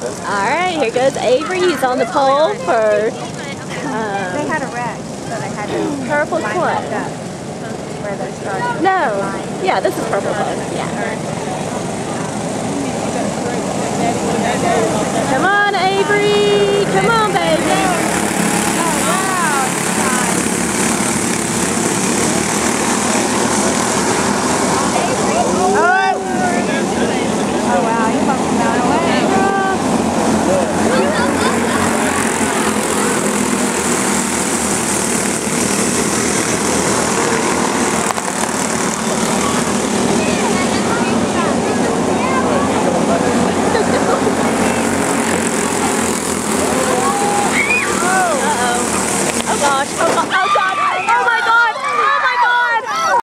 Alright, here goes Avery. He's on the pole for They had a wreck, so they had to purple line club. back up where they're starting. No. Yeah, this is purple club. Yeah. Come on, Avery.